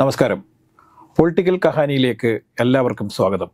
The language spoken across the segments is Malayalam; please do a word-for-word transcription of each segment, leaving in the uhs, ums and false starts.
നമസ്കാരം. പൊളിറ്റിക്കൽ കഹാനിയിലേക്ക് എല്ലാവർക്കും സ്വാഗതം.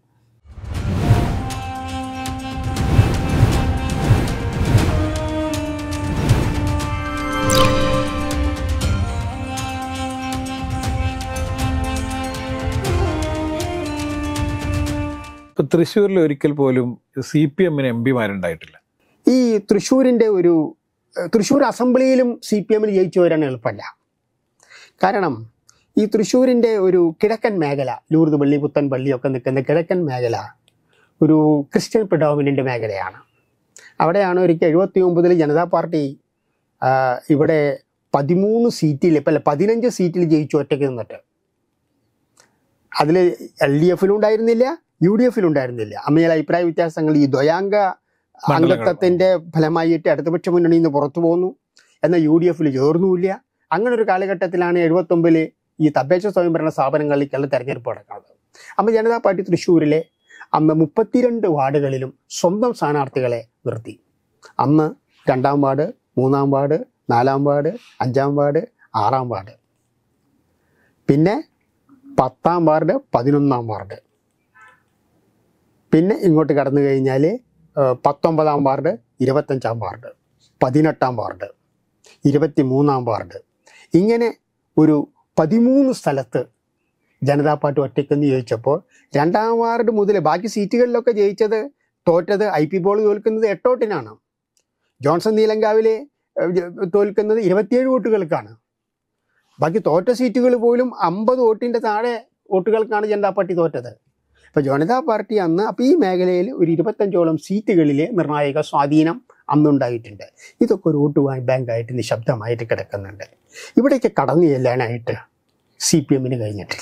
ഇപ്പം തൃശ്ശൂരിൽ ഒരിക്കൽ പോലും സി പി എമ്മിന് എം പിമാരുണ്ടായിട്ടില്ല. ഈ തൃശ്ശൂരിൻ്റെ ഒരു തൃശ്ശൂർ അസംബ്ലിയിലും സി പി എമ്മിൽ ജയിച്ചു വരാൻ എളുപ്പമല്ല. കാരണം ഈ തൃശ്ശൂരിൻ്റെ ഒരു കിഴക്കൻ മേഖല, ലൂർദ് പള്ളി, പുത്തൻ പള്ളിയൊക്കെ നിൽക്കുന്ന കിഴക്കൻ മേഖല ഒരു ക്രിസ്ത്യൻ പ്രിഡോമിനൻ്റ് മേഖലയാണ്. അവിടെയാണ് ഒരിക്കൽ എഴുപത്തി ഒമ്പതിൽ ജനതാ പാർട്ടി ഇവിടെ പതിമൂന്ന് സീറ്റിൽ ഇപ്പം അല്ല പതിനഞ്ച് സീറ്റിൽ ജയിച്ചു ഒറ്റയ്ക്ക് നിന്നിട്ട്. അതിൽ എൽ ഡി എഫിലും ഉണ്ടായിരുന്നില്ല, യു ഡി എഫിലും ഉണ്ടായിരുന്നില്ല. അമ്മയിൽ അഭിപ്രായ വ്യത്യാസങ്ങൾ ഈ ദ്വയാംഗ അംഗത്വത്തിൻ്റെ ഫലമായിട്ട് ഇടതുപക്ഷ മുന്നണിയിൽ നിന്ന് പുറത്തു പോകുന്നു, എന്നാൽ യു ഡി എഫിൽ ചേർന്നുമില്ല. അങ്ങനെ ഒരു കാലഘട്ടത്തിലാണ് എഴുപത്തൊമ്പതിൽ ഈ തദ്ദേശ സ്വയംഭരണ സ്ഥാപനങ്ങളിലേക്കുള്ള തെരഞ്ഞെടുപ്പ് നടക്കുന്നത്. അന്ന് ജനതാ പാർട്ടി തൃശ്ശൂരിലെ അന്ന് മുപ്പത്തിരണ്ട് വാർഡുകളിലും സ്വന്തം സ്ഥാനാർത്ഥികളെ നിർത്തി. അന്ന് രണ്ടാം വാർഡ്, മൂന്നാം വാർഡ്, നാലാം വാർഡ്, അഞ്ചാം വാർഡ്, ആറാം വാർഡ്, പിന്നെ പത്താം വാർഡ്, പതിനൊന്നാം വാർഡ്, പിന്നെ ഇങ്ങോട്ട് കടന്നു കഴിഞ്ഞാൽ പത്തൊമ്പതാം വാർഡ്, ഇരുപത്തഞ്ചാം വാർഡ്, പതിനെട്ടാം വാർഡ്, ഇരുപത്തി മൂന്നാം വാർഡ്, ഇങ്ങനെ ഒരു പതിമൂന്ന് സ്ഥലത്ത് ജനതാ പാർട്ടി ഒറ്റയ്ക്കെന്ന് ജയിച്ചപ്പോൾ രണ്ടാം വാർഡ് മുതൽ ബാക്കി സീറ്റുകളിലൊക്കെ ജയിച്ചത് തോറ്റത് ഐ പി പോൾ തോൽക്കുന്നത് എട്ടോട്ടിനാണ്. ജോൺസൺ നീലങ്കാവിലെ തോൽക്കുന്നത് ഇരുപത്തിയേഴ് വോട്ടുകൾക്കാണ്. ബാക്കി തോറ്റ സീറ്റുകൾ പോലും അമ്പത് വോട്ടിൻ്റെ താഴെ വോട്ടുകൾക്കാണ് ജനതാ പാർട്ടി തോറ്റത്. ഇപ്പോൾ ജനതാ പാർട്ടി അന്ന് അപ്പോൾ ഈ മേഖലയിൽ ഒരു ഇരുപത്തഞ്ചോളം സീറ്റുകളിലെ നിർണായക സ്വാധീനം അന്നുണ്ടായിട്ടുണ്ട്. ഇതൊക്കെ ഒരു വോട്ട് ബാങ്കായിട്ട് നിശബ്ദമായിട്ട് കിടക്കുന്നുണ്ട്. ഇവിടേക്ക് കടന്നു ചെല്ലാനായിട്ട് സി പി എമ്മിന് കഴിഞ്ഞിട്ടില്ല.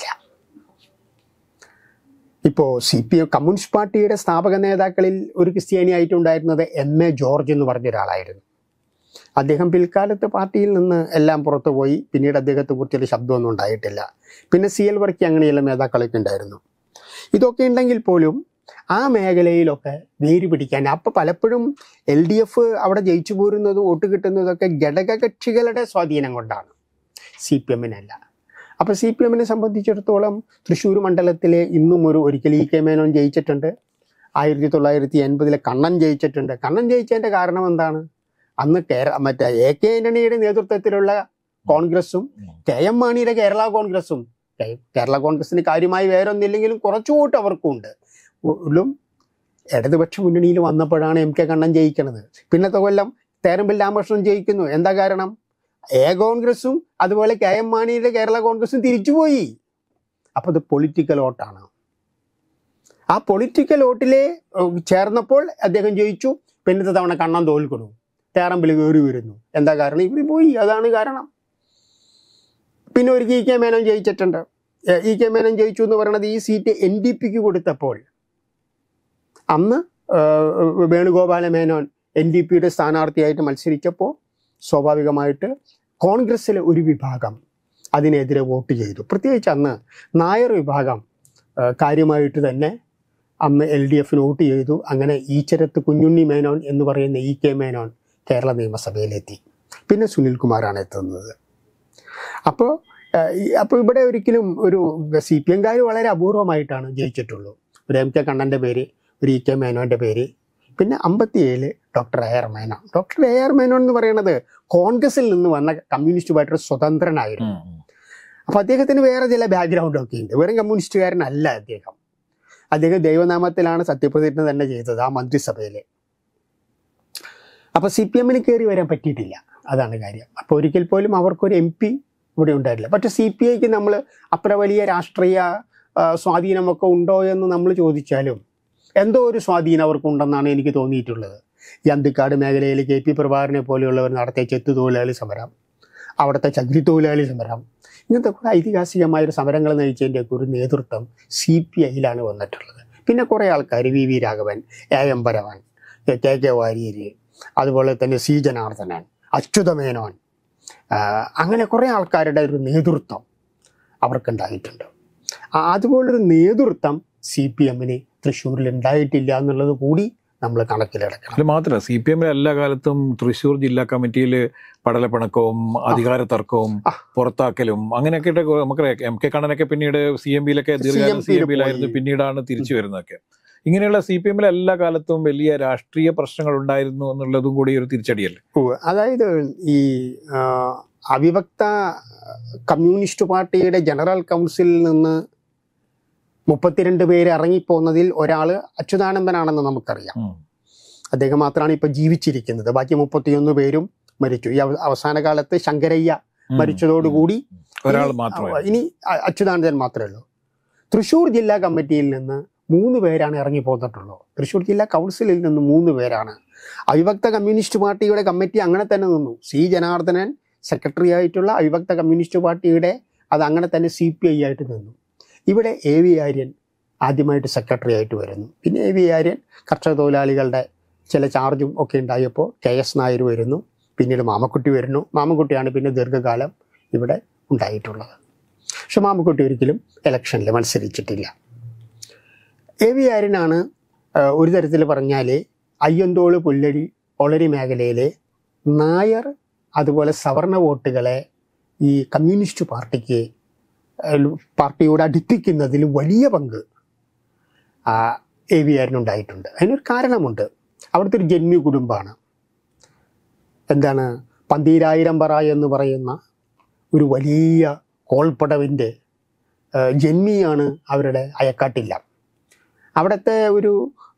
ഇപ്പോൾ സി പി എം കമ്മ്യൂണിസ്റ്റ് പാർട്ടിയുടെ സ്ഥാപക നേതാക്കളിൽ ഒരു ക്രിസ്ത്യാനിയായിട്ടുണ്ടായിരുന്നത് എം എ ജോർജ് എന്ന് പറഞ്ഞ ഒരാളായിരുന്നു. അദ്ദേഹം പിൽക്കാലത്ത് പാർട്ടിയിൽ നിന്ന് എല്ലാം പുറത്തു പോയി. പിന്നീട് അദ്ദേഹത്തെ കുറിച്ചൊരു ശബ്ദമൊന്നും ഉണ്ടായിട്ടില്ല. പിന്നെ സി എൽ വർക്കി അങ്ങനെയുള്ള നേതാക്കളൊക്കെ ഉണ്ടായിരുന്നു. ഇതൊക്കെ ഉണ്ടെങ്കിൽ പോലും ആ മേഖലയിലൊക്കെ വേര് പിടിക്കാൻ അപ്പോൾ പലപ്പോഴും എൽ ഡി എഫ് അവിടെ ജയിച്ചു പോരുന്നതും വോട്ട് കിട്ടുന്നതൊക്കെ ഘടകകക്ഷികളുടെ സ്വാധീനം കൊണ്ടാണ്, സി പി എമ്മിനല്ല. അപ്പോൾ സി പി എമ്മിനെ സംബന്ധിച്ചിടത്തോളം തൃശ്ശൂർ മണ്ഡലത്തിലെ ഇന്നും ഒരു ഒരിക്കൽ ഇ കെ മേനോൻ ജയിച്ചിട്ടുണ്ട്. ആയിരത്തി തൊള്ളായിരത്തി എൺപതിലെ കണ്ണൻ ജയിച്ചിട്ടുണ്ട്. കണ്ണൻ ജയിച്ചതിൻ്റെ കാരണം എന്താണ്? അന്ന് കേര മറ്റേ എ കെ ആന്റണിയുടെ നേതൃത്വത്തിലുള്ള കോൺഗ്രസും കെ എം മാണിയുടെ കേരള കോൺഗ്രസും, കേരള കോൺഗ്രസിന് കാര്യമായി വേറൊന്നില്ലെങ്കിലും കുറച്ചു വോട്ട് അവർക്കും ഉണ്ട്. ഉള്ളും ഇടതുപക്ഷ മുന്നണിയിൽ വന്നപ്പോഴാണ് എം കെ കണ്ണൻ ജയിക്കുന്നത്. പിന്നത്തെ കൊല്ലം തേരമ്പിൽ രാമകൃഷ്ണൻ ജയിക്കുന്നു. എന്താ കാരണം? എ കോൺഗ്രസും അതുപോലെ കെ എം മാണിയുടെ കേരള കോൺഗ്രസും തിരിച്ചുപോയി. അപ്പോൾ അത് പൊളിറ്റിക്കൽ വോട്ടാണ്. ആ പൊളിറ്റിക്കൽ വോട്ടിലെ ചേർന്നപ്പോൾ അദ്ദേഹം ജയിച്ചു. പിന്നത്തെ തവണ കണ്ണൻ തോൽക്കുന്നു, തേരമ്പിൽ കയറി വരുന്നു. എന്താ കാരണം? ഇവർ പോയി, അതാണ് കാരണം. പിന്നെ ഒരു ഇ കെ മേനോൻ ജയിച്ചിട്ടുണ്ട്. ഇ കെ മേനോൻ ജയിച്ചു എന്ന് പറയുന്നത് ഈ സീറ്റ് എൻ ഡി പിക്ക് കൊടുത്തപ്പോൾ അന്ന് വേണുഗോപാല മേനോൻ എൻ ഡി പിയുടെ സ്ഥാനാർത്ഥിയായിട്ട് മത്സരിച്ചപ്പോൾ സ്വാഭാവികമായിട്ട് കോൺഗ്രസ്സിലെ ഒരു വിഭാഗം അതിനെതിരെ വോട്ട് ചെയ്തു. പ്രത്യേകിച്ച് അന്ന് നായർ വിഭാഗം കാര്യമായിട്ട് തന്നെ അന്ന് എൽ ഡി എഫിന് വോട്ട് ചെയ്തു. അങ്ങനെ ഈച്ചരത്ത് കുഞ്ഞുണ്ണി മേനോൻ എന്ന് പറയുന്ന ഇ കെ മേനോൻ കേരള നിയമസഭയിലെത്തി. പിന്നെ സുനിൽകുമാറാണ് എത്തുന്നത്. അപ്പോൾ അപ്പോൾ ഇവിടെ ഒരിക്കലും ഒരു സി പി എംകാർ വളരെ അപൂർവമായിട്ടാണ് ജയിച്ചിട്ടുള്ളൂ. ഒരു എം കെ കണ്ണൻ്റെ പേര്, ഒരു ഇ കെ മേനോൻ്റെ പേര്, പിന്നെ അമ്പത്തിയേഴ് doctor A R Menon. Doctor A R Menon എന്ന് പറയുന്നത് കോൺഗ്രസിൽ നിന്ന് വന്ന കമ്മ്യൂണിസ്റ്റ് പാർട്ടിയുടെ സ്വതന്ത്രനായിരുന്നു. അപ്പോൾ അദ്ദേഹത്തിന് വേറെ ചില ബാക്ക്ഗ്രൗണ്ടൊക്കെ ഉണ്ട്. വെറും കമ്മ്യൂണിസ്റ്റുകാരനല്ല അദ്ദേഹം. അദ്ദേഹം ദൈവനാമത്തിലാണ് സത്യപ്രതിജ്ഞ തന്നെ ചെയ്തത് ആ മന്ത്രിസഭയിൽ. അപ്പോൾ സി പി എമ്മിന് കയറി വരാൻ പറ്റിയിട്ടില്ല, അതാണ് കാര്യം. അപ്പോൾ ഒരിക്കൽ പോലും അവർക്കൊരു എം പി ഇവിടെ ഉണ്ടായിട്ടില്ല. പക്ഷേ സി പി ഐക്ക് നമ്മൾ അത്ര വലിയ രാഷ്ട്രീയ സ്വാധീനമൊക്കെ ഉണ്ടോ എന്ന് നമ്മൾ ചോദിച്ചാലും എന്തോ ഒരു സ്വാധീനം അവർക്കുണ്ടെന്നാണ് എനിക്ക് തോന്നിയിട്ടുള്ളത്. ഈ അന്തിക്കാട് മേഖലയിൽ കെ പി പ്രഭാകരനെ പോലെയുള്ളവർ നടത്തിയ ചെത്തു തൊഴിലാളി സമരം, അവിടുത്തെ ചകിരി തൊഴിലാളി സമരം, ഇങ്ങനത്തെ കുറേ ഐതിഹാസികമായൊരു സമരങ്ങൾ നയിച്ചതിൻ്റെയൊക്കെ ഒരു നേതൃത്വം സി പി ഐയിലാണ് വന്നിട്ടുള്ളത്. പിന്നെ കുറേ ആൾക്കാർ, V V Raghavan, A M ഭരവൻ, കെ കെ വാര്യർ, അതുപോലെ തന്നെ സി ജനാർദ്ദനൻ, അച്യുതമേനോൻ, അങ്ങനെ കുറേ ആൾക്കാരുടെ ഒരു നേതൃത്വം അവർക്കുണ്ടായിട്ടുണ്ട്. അതുപോലൊരു നേതൃത്വം സി പി എമ്മിന് തൃശ്ശൂരിൽ ഉണ്ടായിട്ടില്ല എന്നുള്ളത് കൂടി നമ്മൾ കണക്കിലെടുക്കണം. അത് മാത്രമല്ല, സി പി എമ്മിൽ എല്ലാ കാലത്തും തൃശ്ശൂർ ജില്ലാ കമ്മിറ്റിയിൽ പടലപ്പിണക്കവും അധികാര തർക്കവും പുറത്താക്കലും അങ്ങനെയൊക്കെ നമുക്കറിയാം. എം കെ കണ്ണനൊക്കെ പിന്നീട് സി എം പിയിലൊക്കെ ദീർഘകാലം സി എം പിയിലായിരുന്നു, പിന്നീടാണ് തിരിച്ചു വരുന്നതൊക്കെ. ഇങ്ങനെയുള്ള സി പി എമ്മിൽ എല്ലാ കാലത്തും വലിയ രാഷ്ട്രീയ പ്രശ്നങ്ങൾ ഉണ്ടായിരുന്നു എന്നുള്ളതും കൂടി ഒരു തിരിച്ചടിയല്ലേ? അതായത് ഈ അവിഭക്ത കമ്മ്യൂണിസ്റ്റ് പാർട്ടിയുടെ ജനറൽ കൗൺസിലിൽ നിന്ന് മുപ്പത്തിരണ്ട് പേര് ഇറങ്ങിപ്പോകുന്നതിൽ ഒരാൾ അച്യുതാനന്ദനാണെന്ന് നമുക്കറിയാം. അദ്ദേഹം മാത്രമാണ് ഇപ്പൊ ജീവിച്ചിരിക്കുന്നത്. ബാക്കി മുപ്പത്തിയൊന്ന് പേരും മരിച്ചു. ഈ അവസാന കാലത്ത് ശങ്കരയ്യ മരിച്ചതോടുകൂടി ഒരാൾ മാത്രം ഇനി അച്യുതാനന്ദൻ മാത്രമേ ഉള്ളൂ. തൃശ്ശൂർ ജില്ലാ കമ്മിറ്റിയിൽ നിന്ന് മൂന്ന് പേരാണ് ഇറങ്ങി പോന്നിട്ടുള്ളൂ. തൃശ്ശൂർ ജില്ലാ കൗൺസിലിൽ നിന്ന് മൂന്ന് പേരാണ്. അവിഭക്ത കമ്മ്യൂണിസ്റ്റ് പാർട്ടിയുടെ കമ്മിറ്റി അങ്ങനെ തന്നെ നിന്നു. സി ജനാർദ്ദനൻ സെക്രട്ടറി ആയിട്ടുള്ള അവിഭക്ത കമ്മ്യൂണിസ്റ്റ് പാർട്ടിയുടെ അത് അങ്ങനെ തന്നെ സി പി ഐ ആയിട്ട് നിന്നു. ഇവിടെ എ വി ആര്യൻ ആദ്യമായിട്ട് സെക്രട്ടറി ആയിട്ട് വരുന്നു. പിന്നെ എ വി ആര്യൻ കർഷക തൊഴിലാളികളുടെ ചില ചാർജും ഒക്കെ ഉണ്ടായപ്പോൾ കെ എസ് നായർ വരുന്നു. പിന്നീട് മാമക്കുട്ടി വരുന്നു. മാമക്കുട്ടിയാണ് പിന്നെ ദീർഘകാലം ഇവിടെ ഉണ്ടായിട്ടുള്ളത്. പക്ഷെ മാമക്കുട്ടി ഒരിക്കലും ഇലക്ഷനിൽ മത്സരിച്ചിട്ടില്ല. എ വി ആര്യനാണ് ഒരു തരത്തിൽ പറഞ്ഞാൽ അയ്യന്തോൾ പുല്ലഴി ഒളരി മേഖലയിലെ നായർ അതുപോലെ സവർണ വോട്ടുകളെ ഈ കമ്മ്യൂണിസ്റ്റ് പാർട്ടിക്ക് പാർട്ടിയോട് അടുപ്പിക്കുന്നതിൽ വലിയ പങ്ക് എ വി ആര്യനുണ്ടായിട്ടുണ്ട്. അതിനൊരു കാരണമുണ്ട്. അവിടുത്തെ ഒരു ജന്മി കുടുംബമാണ്. എന്താണ്, പന്തീരായിരം പറ എന്ന് പറയുന്ന ഒരു വലിയ കോൾപ്പടവിൻ്റെ ജന്മിയാണ് അവരുടെ അയക്കാട്ടില്ല. അവിടുത്തെ ഒരു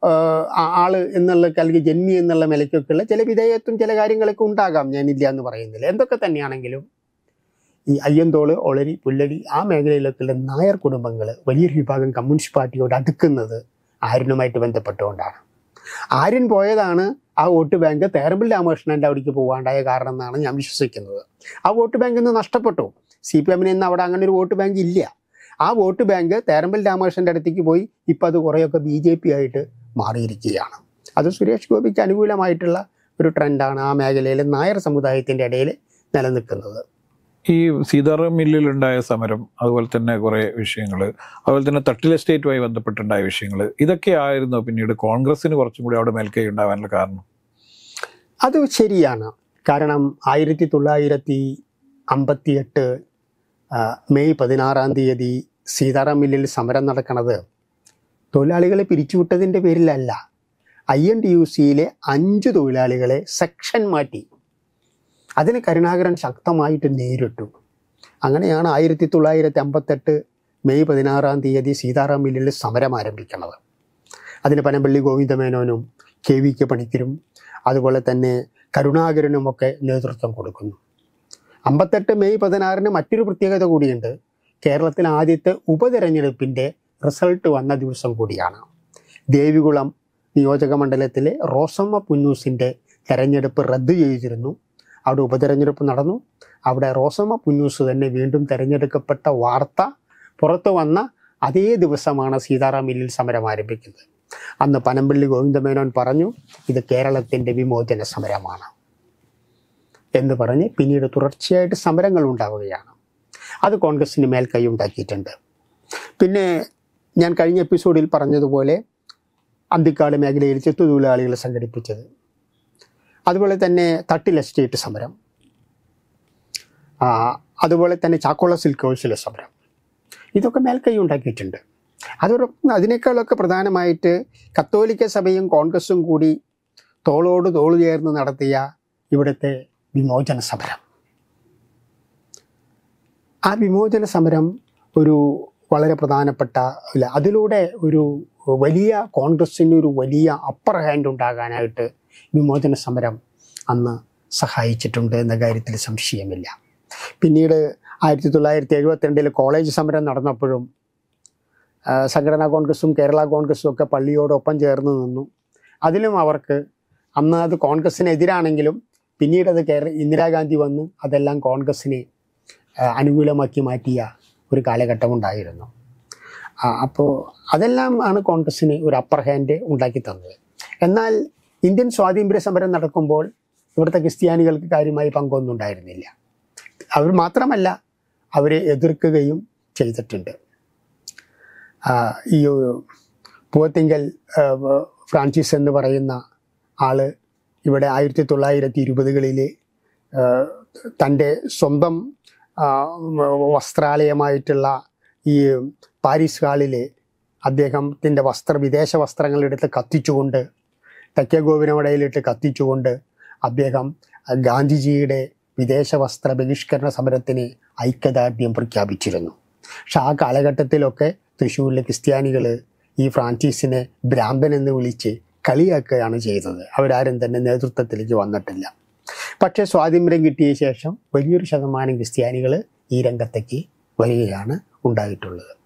ആള് എന്നുള്ള അല്ലെങ്കിൽ ജന്മി എന്നുള്ള നിലയ്ക്കൊക്കെയുള്ള ചില വിധേയത്വം ചില കാര്യങ്ങളൊക്കെ ഉണ്ടാകാം, ഞാനില്ല എന്ന് പറയുന്നില്ല. എന്തൊക്കെ തന്നെയാണെങ്കിലും ഈ അയ്യന്തോള് ഒളരി പുല്ലടി ആ മേഖലയിലൊക്കെയുള്ള നായർ കുടുംബങ്ങൾ വലിയൊരു വിഭാഗം കമ്മ്യൂണിസ്റ്റ് പാർട്ടിയോട് അടുക്കുന്നത് ആര്യനുമായിട്ട് ബന്ധപ്പെട്ടുകൊണ്ടാണ്. ആര്യൻ പോയതാണ് ആ വോട്ട് ബാങ്ക് തേരമ്പിൽ രാമകൃഷ്ണൻ്റെ അവിടേക്ക് പോകാണ്ടായ കാരണം എന്നാണ് ഞാൻ വിശ്വസിക്കുന്നത്. ആ വോട്ട് ബാങ്ക് ഇന്ന് നഷ്ടപ്പെട്ടു. സി പി എമ്മിന് ഇന്ന് അവിടെ അങ്ങനെ ഒരു വോട്ട് ബാങ്ക് ഇല്ല. ആ വോട്ട് ബാങ്ക് തേരമ്പിൽ രാമകൃഷ്ണൻ്റെ അടുത്തേക്ക് പോയി ഇപ്പം അത് കുറേയൊക്കെ ബി ജെ പി ആയിട്ട് മാറിയിരിക്കുകയാണ്. അത് സുരേഷ് ഗോപിക്ക് അനുകൂലമായിട്ടുള്ള ഒരു ട്രെൻഡാണ് ആ മേഖലയിലെ നായർ സമുദായത്തിൻ്റെ ഇടയിൽ നിലനിൽക്കുന്നത്. ഈ സീതാറാം മില്ലിലുണ്ടായ സമരം, അതുപോലെ തന്നെ കുറേ വിഷയങ്ങൾ, അതുപോലെ തന്നെ തട്ടിൽ എസ്റ്റേറ്റുമായി ബന്ധപ്പെട്ടുണ്ടായ വിഷയങ്ങൾ, ഇതൊക്കെ ആയിരുന്നു പിന്നീട് കോൺഗ്രസിന് കുറച്ചും കൂടി അവിടെ മേൽക്കൈ ഉണ്ടാവാനുള്ള കാരണം. അത് ശരിയാണ്. കാരണം ആയിരത്തി തൊള്ളായിരത്തി അമ്പത്തി എട്ട് മെയ് പതിനാറാം തീയതി സീതാറാം മില്ലിൽ സമരം നടക്കുന്നത് തൊഴിലാളികളെ പിരിച്ചുവിട്ടതിൻ്റെ പേരിലല്ല. ഐ എൻ ടി യു സിയിലെ അഞ്ച് തൊഴിലാളികളെ സെക്ഷൻ മാറ്റി. അതിന് കരുണാകരൻ ശക്തമായിട്ട് നേരിട്ടു. അങ്ങനെയാണ് ആയിരത്തി തൊള്ളായിരത്തി അമ്പത്തെട്ട് മെയ് പതിനാറാം തീയതി സീതാറാം മില്ലിൽ സമരം ആരംഭിക്കുന്നത്. അതിന് പനമ്പള്ളി ഗോവിന്ദമേനോനും കെ വി കെ പണിക്കരും അതുപോലെ തന്നെ കരുണാകരനുമൊക്കെ നേതൃത്വം കൊടുക്കുന്നു. അമ്പത്തെട്ട് മെയ് പതിനാറിന് മറ്റൊരു പ്രത്യേകത കൂടിയുണ്ട്. കേരളത്തിൽ ആദ്യത്തെ ഉപതെരഞ്ഞെടുപ്പിൻ്റെ റിസൾട്ട് വന്ന ദിവസം കൂടിയാണ്. ദേവികുളം നിയോജക മണ്ഡലത്തിലെ റോസമ്മ പുന്നൂസിൻ്റെ തെരഞ്ഞെടുപ്പ് റദ്ദു ചെയ്തിരുന്നു. അവിടെ ഉപതെരഞ്ഞെടുപ്പ് നടന്നു. അവിടെ റോസമ്മ പുന്നൂസ് തന്നെ വീണ്ടും തിരഞ്ഞെടുക്കപ്പെട്ട വാർത്ത പുറത്തു വന്ന അതേ ദിവസമാണ് സീതാറാം മില്ലിൽ സമരം ആരംഭിക്കുന്നത്. അന്ന് പനമ്പള്ളി ഗോവിന്ദമേനോൻ പറഞ്ഞു, ഇത് കേരളത്തിൻ്റെ വിമോചന സമരമാണ് എന്ന് പറഞ്ഞ് പിന്നീട് തുടർച്ചയായിട്ട് സമരങ്ങൾ ഉണ്ടാവുകയാണ്. അത് കോൺഗ്രസിന് മേൽക്കൈ ഉണ്ടാക്കിയിട്ടുണ്ട്. പിന്നെ ഞാൻ കഴിഞ്ഞ എപ്പിസോഡിൽ പറഞ്ഞതുപോലെ അന്തിക്കാട് മേഖലയിൽ ചെത്തുതൊഴിലാളികളെ സംഘടിപ്പിച്ചത്, അതുപോലെ തന്നെ തട്ടിൽ എസ്റ്റേറ്റ് സമരം, അതുപോലെ തന്നെ ചാക്കോള സിൽക്ക് ഹൗസിലെ സമരം, ഇതൊക്കെ മേൽക്കൈ ഉണ്ടാക്കിയിട്ടുണ്ട്. അതോടൊപ്പം അതിനേക്കാളൊക്കെ പ്രധാനമായിട്ട് കത്തോലിക്ക സഭയും കോൺഗ്രസും കൂടി തോളോട് തോളു ചേർന്ന് നടത്തിയ ഇവിടുത്തെ വിമോചന സമരം. ആ വിമോചന സമരം ഒരു വളരെ പ്രധാനപ്പെട്ട ഇല്ല അതിലൂടെ ഒരു വലിയ കോൺഗ്രസ്സിന് ഒരു വലിയ അപ്പർ ഹാൻഡ് ഉണ്ടാകാനായിട്ട് വിമോചന സമരം അന്ന് സഹായിച്ചിട്ടുണ്ട് എന്ന കാര്യത്തിൽ സംശയമില്ല. പിന്നീട് ആയിരത്തി തൊള്ളായിരത്തി എഴുപത്തിരണ്ടിൽ കോളേജ് സമരം നടന്നപ്പോഴും സംഘടനാ കോൺഗ്രസും കേരള കോൺഗ്രസും ഒക്കെ പള്ളിയോടൊപ്പം ചേർന്ന് നിന്നു. അതിലും അവർക്ക് അന്ന് അത് കോൺഗ്രസ്സിനെതിരാണെങ്കിലും പിന്നീട് അത് കേരള ഇന്ദിരാഗാന്ധി വന്ന് അതെല്ലാം കോൺഗ്രസ്സിനെ അനുകൂലമാക്കി മാറ്റിയ ഒരു കാലഘട്ടമുണ്ടായിരുന്നു. അപ്പോൾ അതെല്ലാം ആണ് കോൺഗ്രസ്സിന് ഒരു അപ്പർ ഹാൻഡ് ഉണ്ടാക്കി തന്നത്. എന്നാൽ ഇന്ത്യൻ സ്വാതന്ത്ര്യ സമരം നടക്കുമ്പോൾ ഇവിടുത്തെ ക്രിസ്ത്യാനികൾക്ക് കാര്യമായി പങ്കൊന്നും ഉണ്ടായിരുന്നില്ല. അവർ മാത്രമല്ല, അവരെ എതിർക്കുകയും ചെയ്തിട്ടുണ്ട്. ഈ പൂവത്തിങ്കൽ ഫ്രാൻസിസ് എന്ന് പറയുന്ന ആള് ഇവിടെ ആയിരത്തി തൊള്ളായിരത്തി ഇരുപതുകളിൽ തൻ്റെ സ്വന്തം വസ്ത്രാലയമായിട്ടുള്ള ഈ പാരീസ് ഹാളിൽ അദ്ദേഹത്തിൻ്റെ വസ്ത്ര വിദേശ വസ്ത്രങ്ങളെടുത്ത് കത്തിച്ചുകൊണ്ട് തെക്കേ ഗോപുരമടയിലിട്ട് കത്തിച്ചുകൊണ്ട് അദ്ദേഹം ഗാന്ധിജിയുടെ വിദേശ വസ്ത്ര ബഹിഷ്കരണ സമരത്തിന് ഐക്യദാർഢ്യം പ്രഖ്യാപിച്ചിരുന്നു. പക്ഷെ ആ കാലഘട്ടത്തിലൊക്കെ തൃശ്ശൂരിലെ ക്രിസ്ത്യാനികൾ ഈ ഫ്രാൻസിസിനെ ഭ്രാന്തൻ എന്ന് വിളിച്ച് കളിയാക്കുകയാണ് ചെയ്തത്. അവരാരും തന്നെ നേതൃത്വത്തിലേക്ക് വന്നിട്ടില്ല. പക്ഷേ സ്വാതന്ത്ര്യം കിട്ടിയ ശേഷം വലിയൊരു ശതമാനം ക്രിസ്ത്യാനികൾ ഈ രംഗത്തേക്ക് വരികയാണ് ഉണ്ടായിട്ടുള്ളത്.